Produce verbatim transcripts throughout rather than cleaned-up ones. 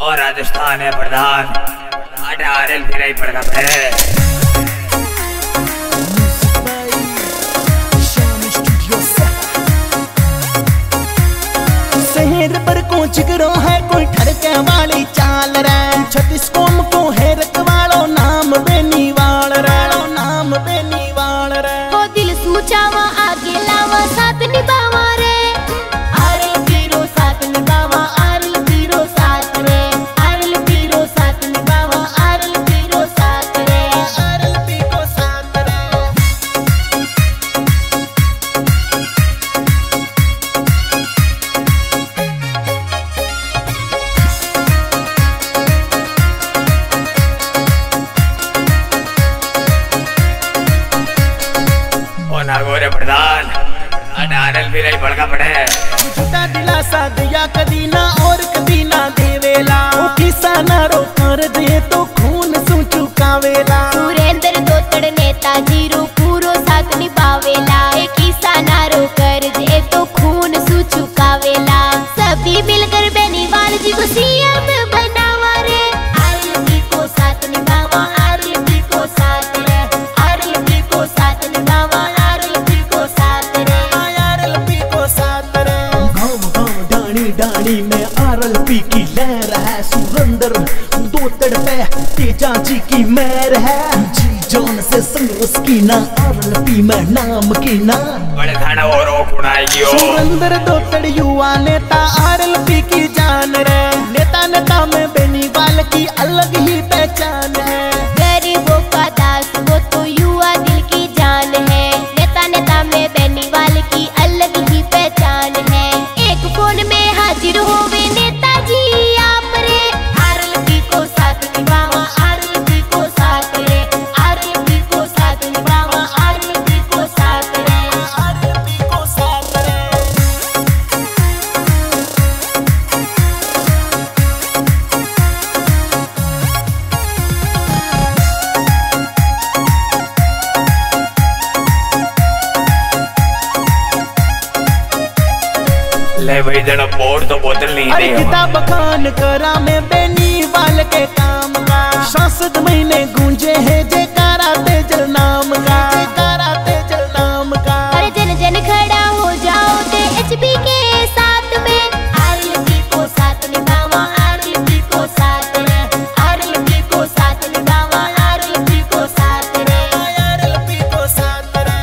और राजस्थान है प्रधान R L फिर पड़ता है। शहर पर को जिगरो है कोई ठरके वाली चाल रे, छत्तीस कोम को है रखवालो नाम बेनीवाल रे, नाम बेनीवाल रे। वो दिल सूचावा आगे लावा साथ निभावा रे, आरल पीरो साथ निभावा आरल पीरो साथ रे, आरल पीरो साथ निभावा आरल पीरो साथ रे, आरल पीरो साथ रे। नागोरे प्रधान अडारल भी नहीं बड़का पड़े। झूठा दिलासा दिया कदी ना और कदी ना देवेला, ओ किसाना रो कर दे तो खून सु चुकावेला। सुरेंद्र दोतड़ नेताजी रो पूरो साथ निभावेला, ए किसाना रो कर दे तो खून सु चुकावेला। सभी मिलकर बेनीवाल जी को सीएम बनावा रे, आरएलपी को साथ निभावा आरएलपी को साथ रे, आरएलपी को साथ निभावा आरएलपी को साथ रे, आरएलपी को साथ रे। गाँव गाँव डाणी डाणी में आरएलपी की लहर है, सुरेंद्र दोतड़ पे तेजा जी की मेहर है। जी जान से संघर्ष की ना आरएलपी में नाम की ना बड़े खाना और उड़ाएगी। सुरेंद्र दोतड़ युवा नेता आरएलपी की जान रे, नेता नेता में बेनीवाल की अलग ही पहचान है। गरीबों का दास वो तो युवा दिल की जान है, नेता नेता में बेनीवाल की अलग ही पहचान है। एक फोन में हाजिर होवे नेताजी आप रे, आरएलपी को साथ निभावा आरएलपी को साथ रे, आरएलपी को साथ निभावा आरएलपी को साथ रे, आरएलपी को साथ रे। ले भाई जरा बोर्ड तो बोतल नहीं अरे दे। किताब खान करा में बेनीवाल के काम का, सांसद महीने गूंजे है जयकारा तेजल नाम का, जयकारा तेजल नाम का। अरे जन जन खड़ा हो जाओ ते एचपी के साथ में, आरएलपी को साथ निभावा आरएलपी को साथ रे, आरएलपी को साथ निभावा आरएलपी को साथ रे, आरएलपी को साथ रे।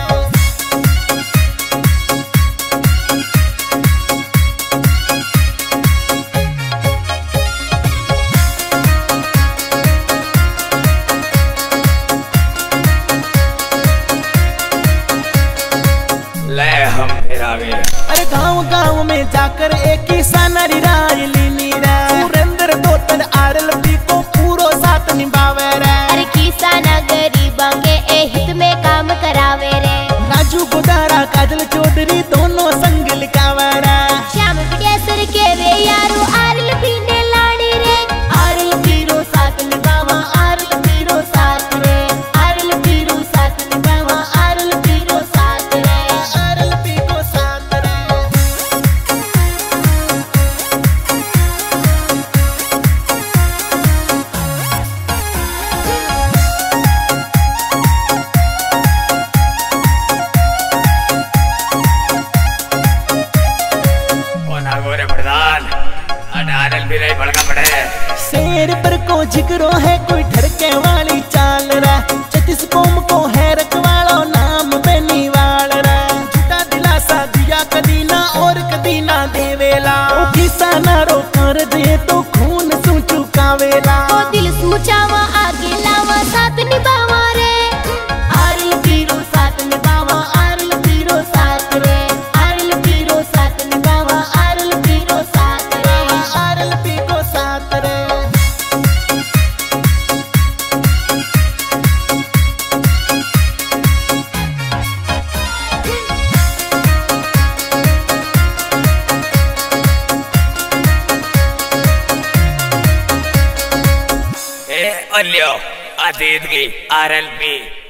ले हम फिर आ गए। अरे गांव गांव में जाकर एक किसान राय लीनी रे, सुरेंद्र दोतड़ आरएलपी को पूरो साथ निभावे रे। अरे किसाना गरीबा के ए हित में काम करावे रे, राजू गोदारा काजल चौधरी दोनों संग लिखावे रे। श्याम बिटिया सर के रे यारो आरएलपी ने लाड़ी रे, आरएलपी रो साथ निभावा आरएलपी रो साथ रे, आरएलपी रो साथ निभावा आरएलपी रो साथ रे, आरएलपी को साथ रे। ओ नागोरे प्रधान अडारल भी नहीं बड़का पड़े। शेर पर को जिक्रो है कोई ठरके वाली चाल रे, छत्तीस कोम को है रखवालो नाम बेनीवाल रे। झूठा दिलासा दिया कदी ना और कदी ना देवेला, ओ किसाना रो कर दे तो खून सु चुकावेला। वो दिल सूचावा आगे लावा साथ निभावा रे, आरएलपी रो साथ निभावा आरएलपी रो साथ रे, आरएलपी रो साथ निभावा आरएलपी रो साथ रे, आरएलपी को साथ रे। ए अल्यो अतीत की आर एल पी